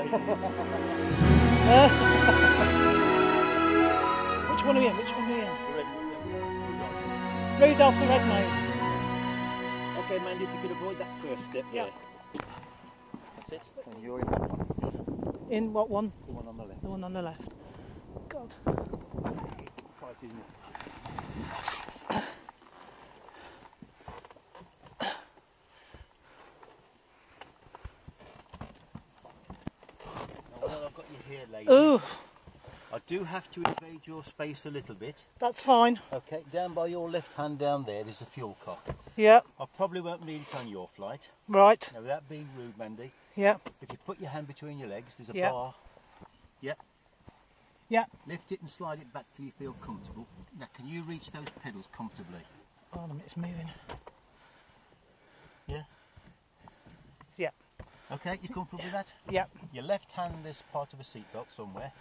Which one are we in? Which one are we in? The red one. Rudolph the Red-Nosed. Okay, Mandy, if you could avoid that first step Yeah. there. That's it. And you're in that one. In what one? The one on the left. The one on the left. God. Quite, isn't it? Now, while I've got you here, lady, Ooh, I do have to invade your space a little bit. that's fine. Okay, down by your left hand down there's a fuel cop. Yeah, I probably won't need it on your flight. right. Now, without being rude, Mandy, Yeah, if you put your hand between your legs, there's a Yeah. bar. Yeah. yeah. Lift it and slide it back till you feel comfortable. Now, can you reach those pedals comfortably? Oh, it's moving. Yeah. Yeah, Okay, you comfortable with that? yeah. Your left hand is part of a seatbelt somewhere.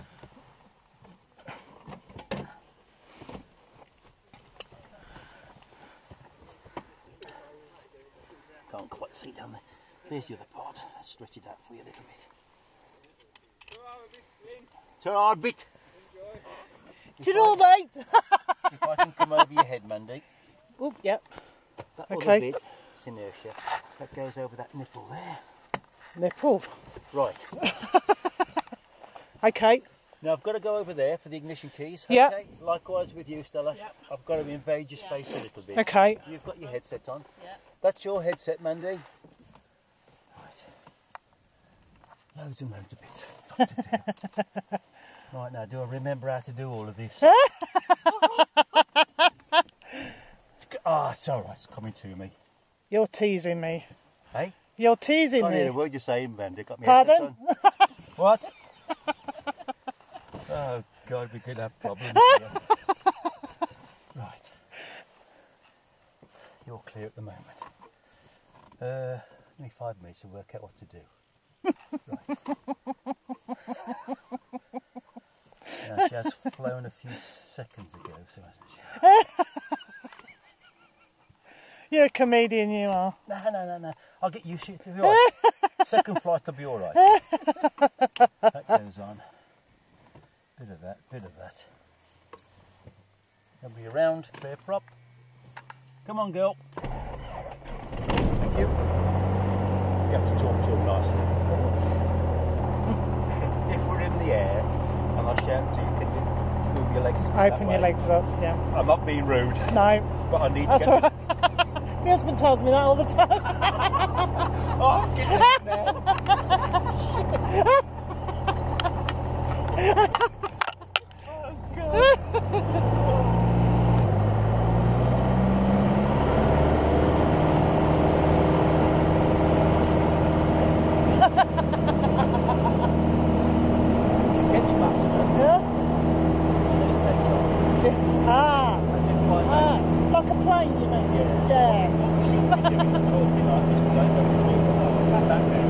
Can't quite see down there. There's the other part. I'll stretch it out for you a little bit. It's a hard bit. Did all mate? If I can come over your head, Mandy. Oh, yeah. That other Okay. bit, it's inertia. That goes over that nipple there. Nipple. Right. Okay. Now I've got to go over there for the ignition keys. Yeah. Okay. Likewise with you, Stella. Yep. I've got to invade your space a little bit. Okay. You've got your headset on. Yeah. That's your headset, Mandy. Right. Loads and loads of bits. Right, now, do I remember how to do all of this? It's all right. It's coming to me. You're teasing me. Hey? You're teasing Can't hear a me. word you're saying, Mandy. Got me Pardon? headset on. What? Oh God, we could have problems here. Right. You're clear at the moment. Give me 5 minutes to work out what to do. Right. Now, she has flown a few seconds ago, so hasn't she? You're a comedian, you are. No. I'll get used to it. It'll be all right. Second flight will be all right. That goes on. Bit of that, bit of that. I'll be around, clear prop. Come on, girl. Thank you. You have to talk to him nicely. If we're in the air and I shout to you, can you move your legs? Open your legs up, yeah. I'm not being rude. No. But I need That's to all get right. My husband tells me that all the time. Oh, get out now. Oh, God. It gets faster. Yeah? And then it takes off. Ah. As in flying back. Ah. Like a plane, you mean? Yeah. Yeah. What we should be doing is talking like this. We don't know what to do. Like that now.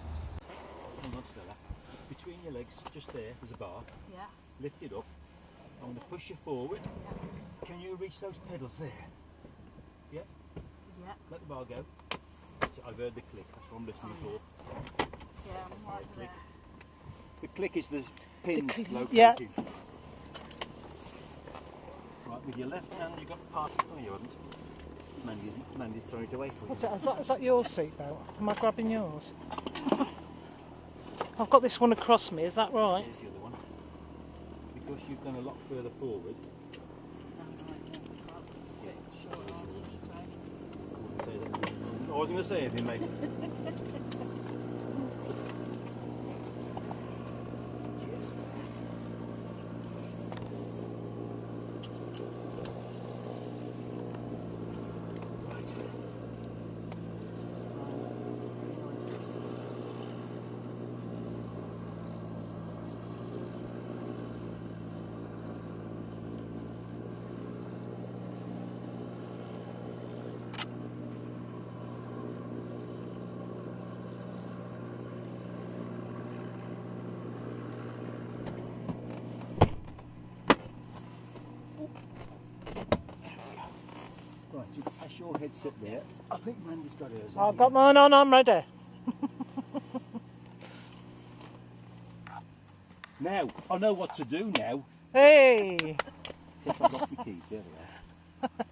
Hang on, Stella. Between your legs, just there's a bar. Yeah. Lift it up I'm going to push you forward. Can you reach those pedals there? Yeah? Yeah. Let the bar go. So I've heard the click, that's what I'm listening for. Yeah, I'm right there. The click is the pins located. yeah. Right, with your left hand you've got part. Oh, you haven't. Mandy's throwing it away for you. What's that? Is that your seatbelt? Am I grabbing yours? I've got this one across me, is that right? Here's the other one. Because you've gone a lot further forward. I wasn't going to say anything, mate. Right, you pass your headset there. I think Mandy's got hers. I've got mine on, I'm ready. Now, I know what to do now. Hey! Except I've lost my keys, there they are.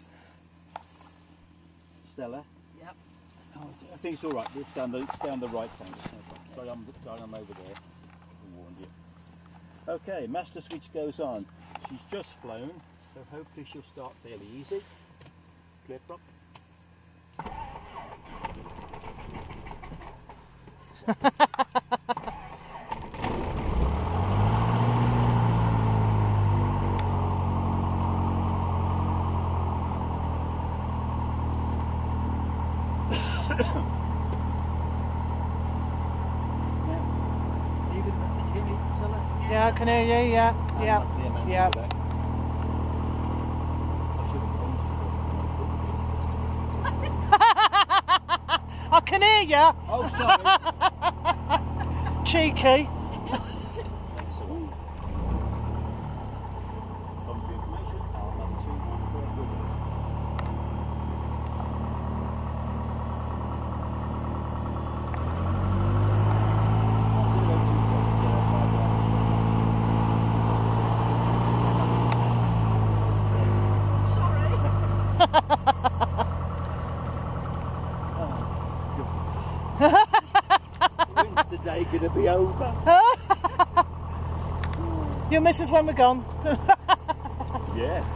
Stella? Yep. Oh, I think it's alright, we'll stay on the right hand. Sorry, I'm over there. I warned you. Okay, master switch goes on. She's just flown, so hopefully she'll start fairly easy. Clip up. Yeah, I can hear you, yeah. Yeah. I can hear you. Oh, sorry. Cheeky. Excellent. Coventry information, Almat 212. When's today going to be over? You'll miss us when we're gone. Yeah.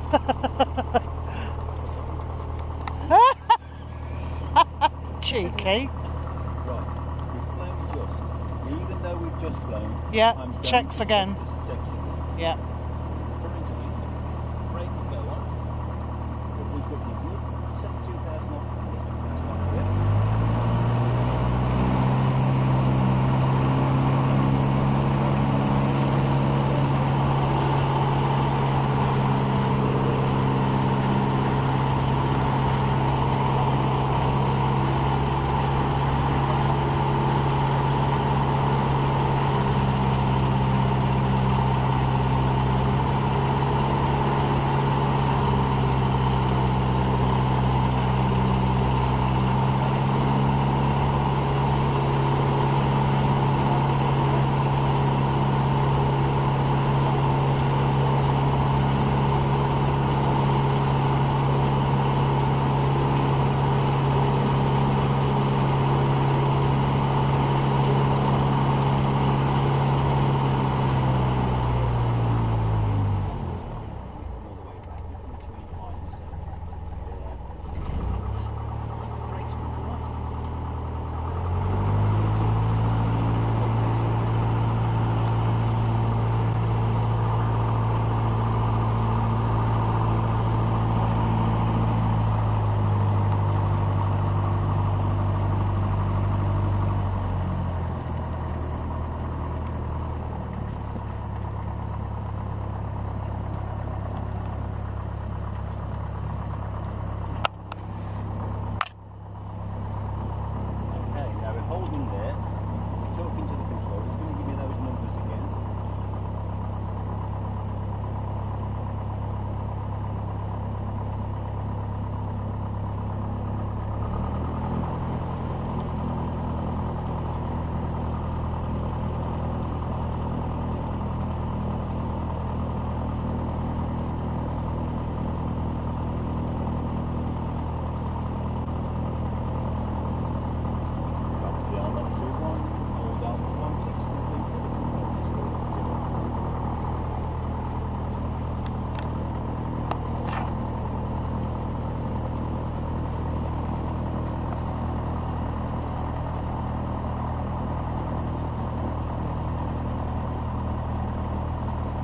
Cheeky. Right, we've flown just. Even though we've just flown, Yeah, I'm going checks to again. check this section. Yeah. Come into wind. Brake will go on. Everything's looking good. Set 2,000 up. Get 2,000 up here.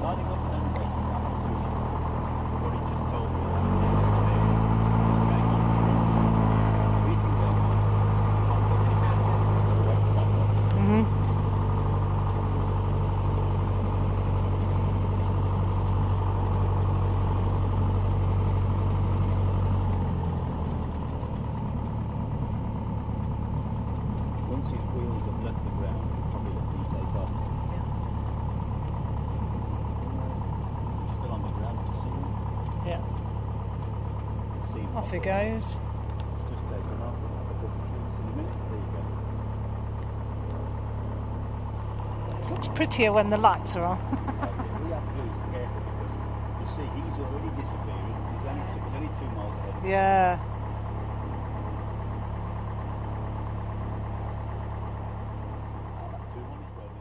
Lining up and waiting back to what he just told me. We can go on. Mm-hmm. Once his wheels have left the ground, he'll probably let me take off. He's still on the ground, you see him? Yeah. See him Off he pop up. goes. It's just taken off. I'll have a couple of shoots in a minute. There you go. It looks prettier when the lights are on. We have to be careful because you see he's already disappearing. He's only 2 miles ahead. Yeah. That 2-1 is rolling.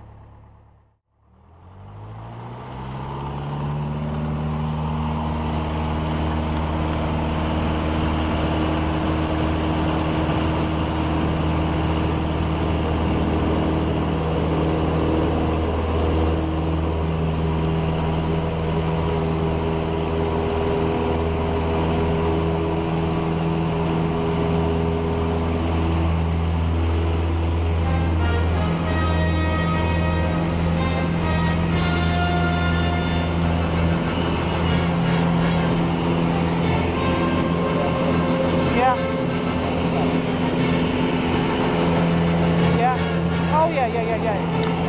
Yeah. Yeah. Oh yeah, yeah, yeah, yeah.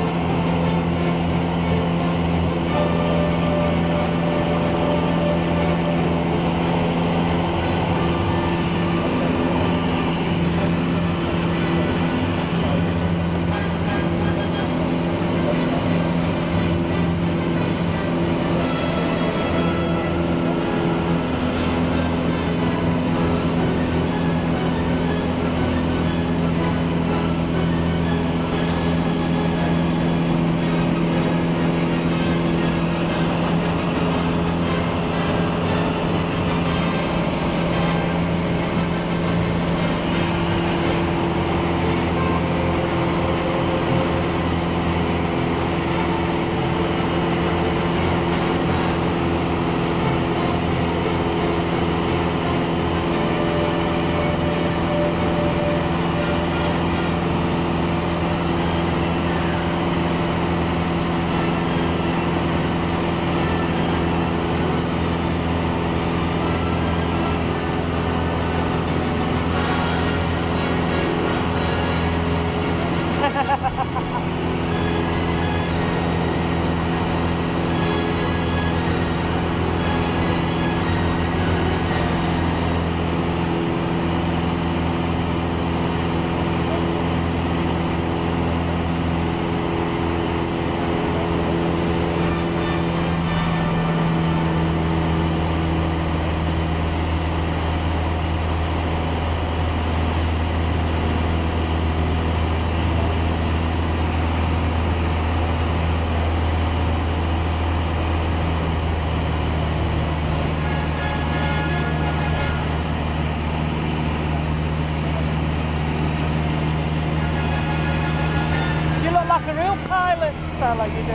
Like a real pilot, Stella, you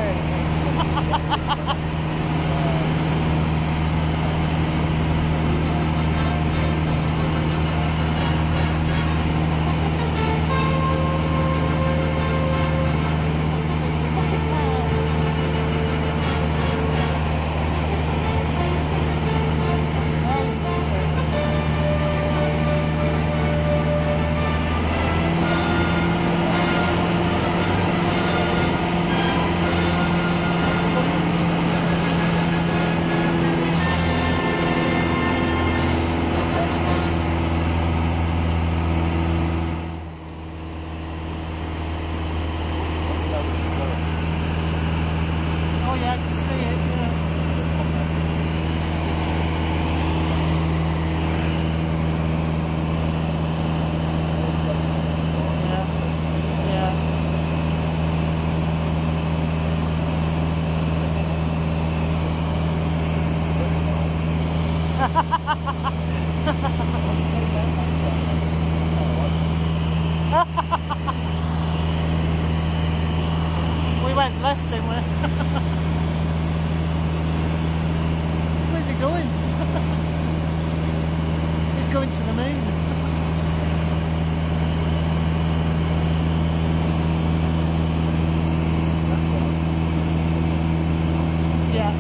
do. Oh yeah, I can see it, yeah. We went left, didn't we? going? He's going to the moon. Yeah.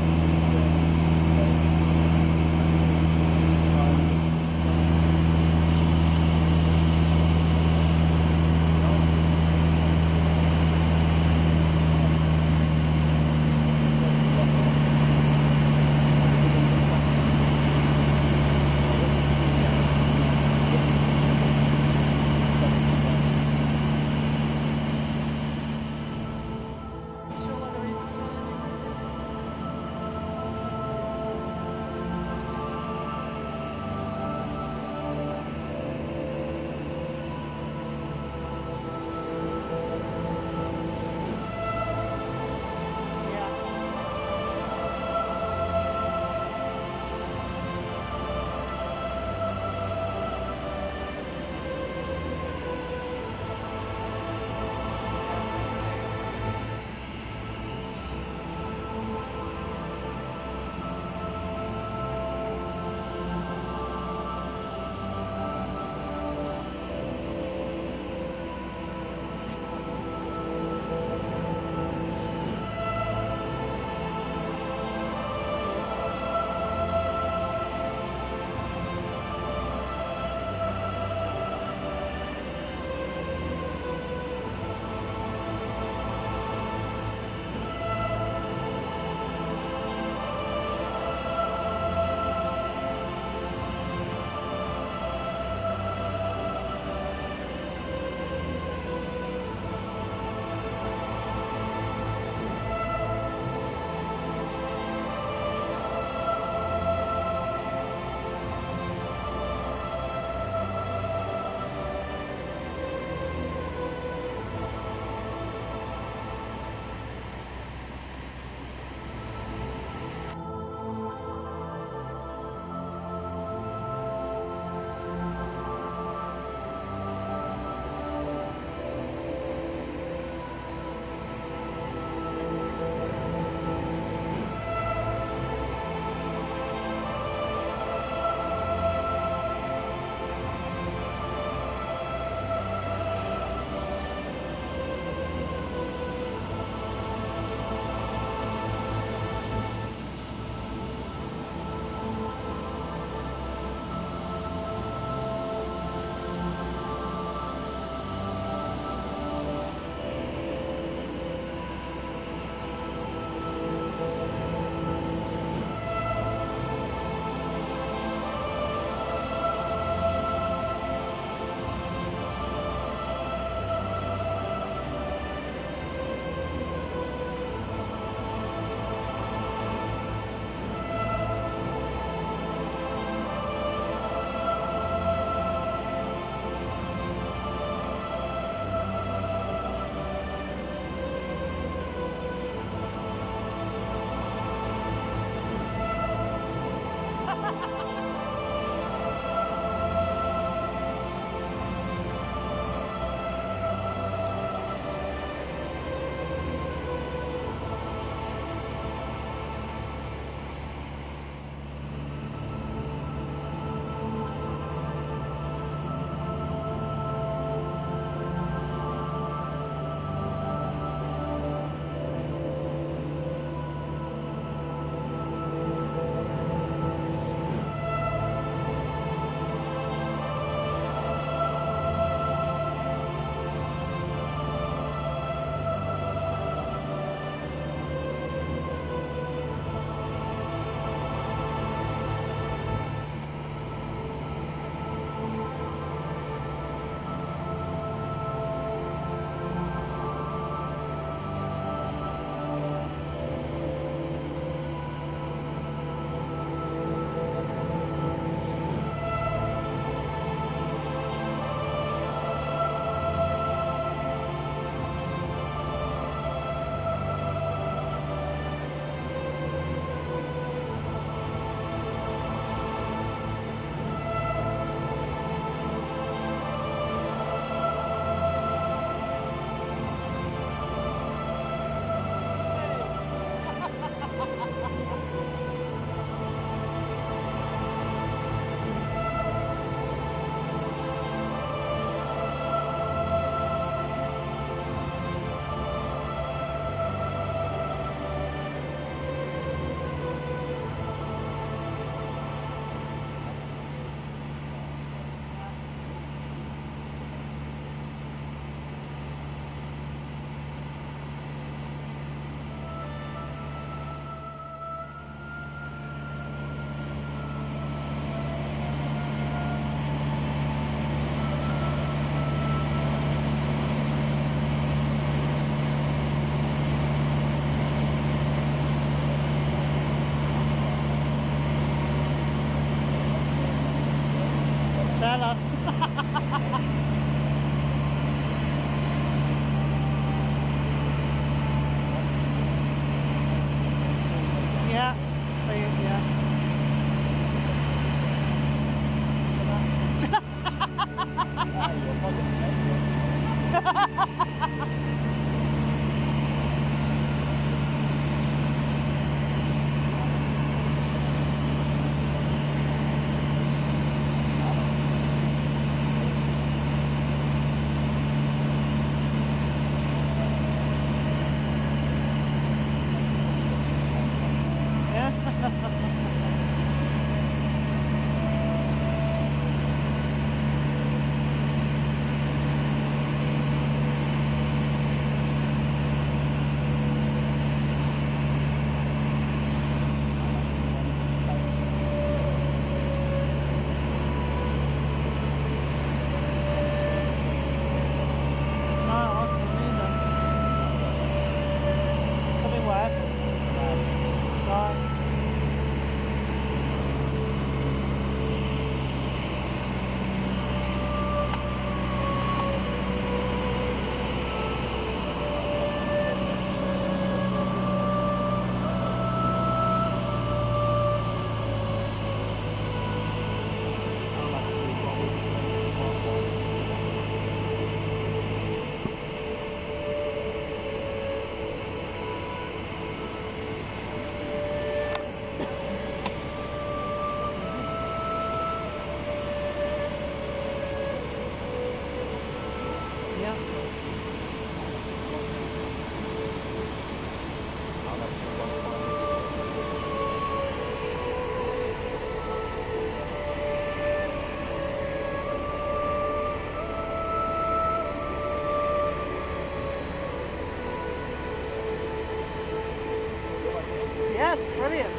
Yes, brilliant.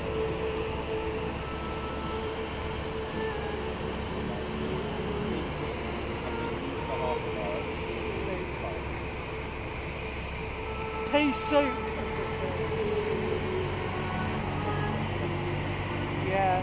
Pea soup. Yeah.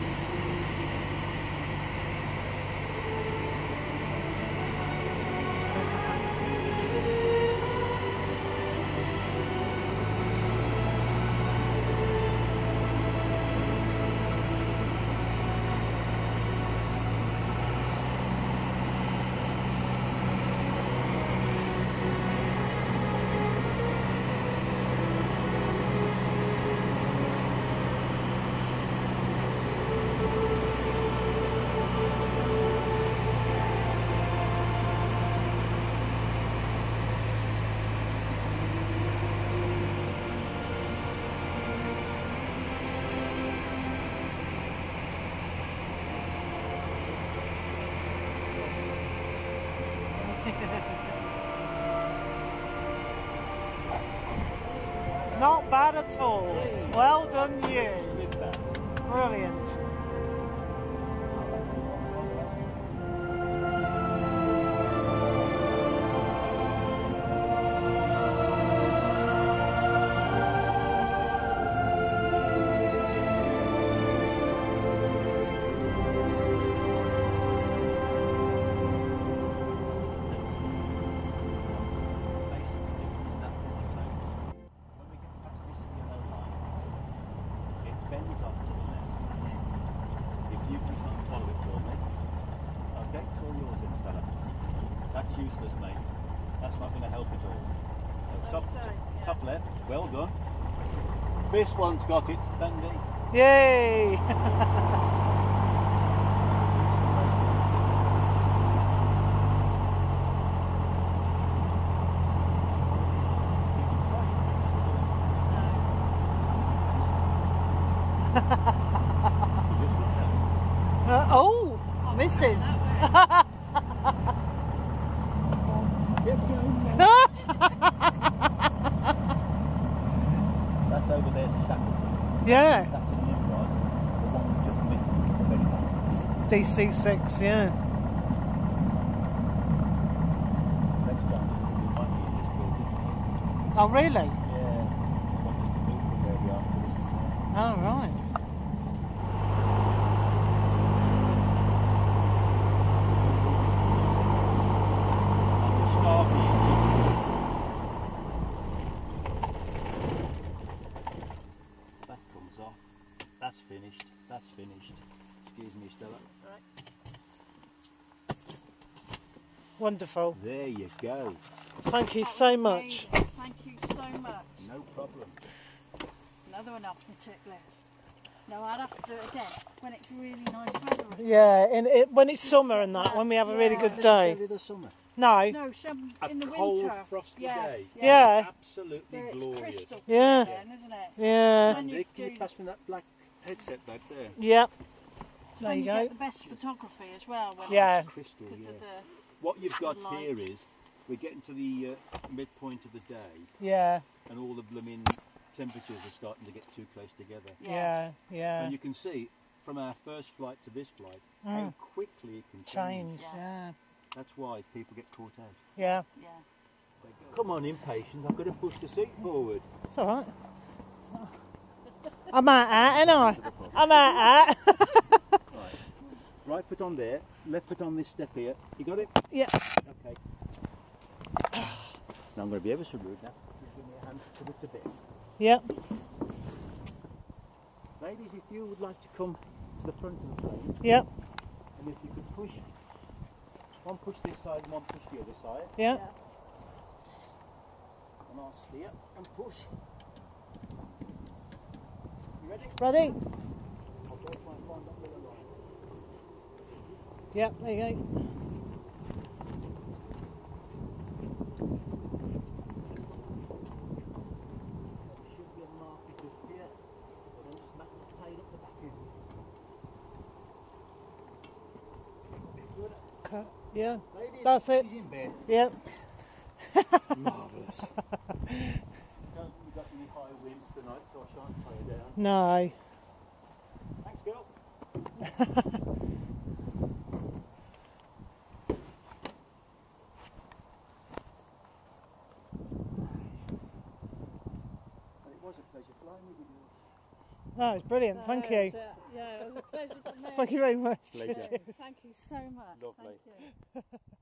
Not bad at all. Well done you. Brilliant. That's useless, mate. That's not going to help at all. So top left, well done. This one's got it, Mandy. Yay! Oh, misses. That's over there's a Shackleton. Yeah. That's a new one. The one we just missed the very DC6, yeah. next time we might be in this building. Oh, really? Yeah. They want us to move from where we are to this one. Oh, right. Start the engine. That comes off. That's finished. That's finished. Excuse me, Stella. Wonderful. There you go. Thank you so much. Amazing. Thank you so much. No problem. Another one off my tick list. No, I'd have to do it again when it's really nice weather. Yeah, when it's summer and that, when we have a really good day. Over the summer. No. No, some A in the cold, winter. frosty Yeah, day. Yeah. Absolutely Where it's glorious. crystal Yeah. clear then, isn't it? Yeah. When you Nick, can do you pass me that black headset back there? Yep. There when you you go. get the best photography as well. When Yeah. it's Crystal, because yeah. of the What you've got light. here is we're getting to the midpoint of the day Yeah. and all the blooming temperatures are starting to get too close together. Yeah. Yeah. And you can see from our first flight to this flight how quickly it can Change. Yeah. Yeah. That's why people get caught out. Yeah. yeah. Come on, impatient, I've got to push the seat forward. It's all right. I'm out, ain't I? I'm out. Right. Right foot on there, left foot on this step here. You got it? Yeah. Okay. Now I'm going to be ever so rude now. Just give me a hand to lift a bit. Yep. Ladies, if you would like to come to the front of the plane, Yep. and if you could push, one push this side and one push the other side, Yeah. and I'll steer and push. You ready? Ready? I'll go try and find that little line. Yep. There you go. There should be a marker just here, but don't smack the tail up the back end. Good. Cut. Yeah. Ladies, That's it. she's in bed. Yep. Marvellous. We've got any high winds tonight. tonight, so I shan't tie you down. No. Thanks, girl. Well, it was a pleasure flying with you. No, it's brilliant. Thank you. Yeah, it was a pleasure to me. Thank you very much. Pleasure. Thank you so much. Lovely. Thank you.